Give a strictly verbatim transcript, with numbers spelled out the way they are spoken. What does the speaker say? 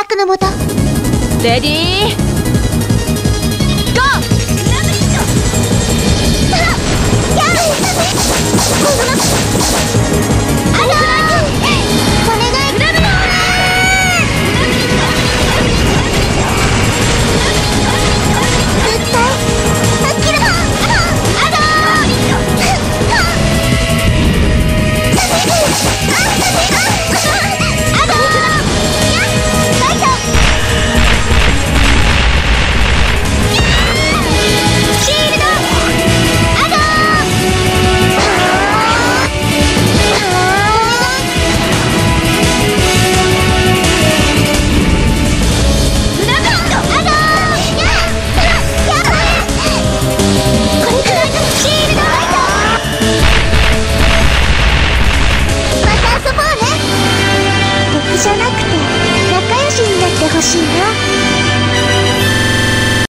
策のもと。 レディーゴー。 じゃなくて仲良しになってほしいな。